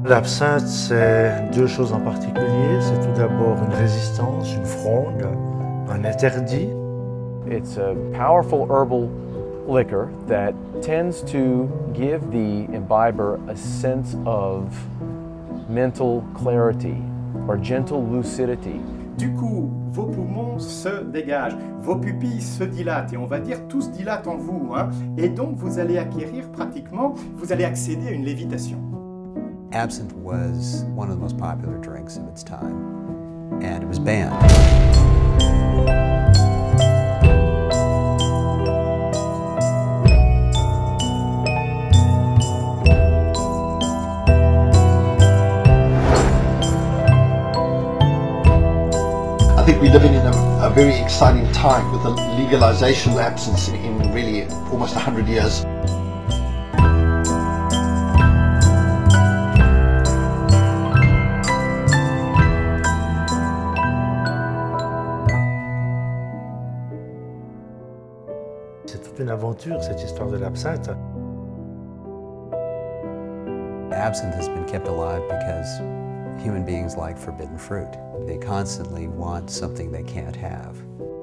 L'absinthe, c'est deux choses en particulier. C'est tout d'abord une résistance, une fronde, un interdit. It's a powerful herbal liquor that tends to give the imbiber a sense of mental clarity or gentle lucidity. Du coup, vos poumons se dégagent, vos pupilles se dilatent, et on va dire tout se dilate en vous, hein, et donc vous allez acquérir pratiquement, vous allez accéder à une lévitation. Absinthe was one of the most popular drinks of its time, and it was banned. I think we're living in a very exciting time with the legalization of absinthe in really almost 100 years. C'est toute une aventure, cette histoire de l'absinthe. Absinthe has been kept alive because human beings like forbidden fruit. They constantly want something they can't have.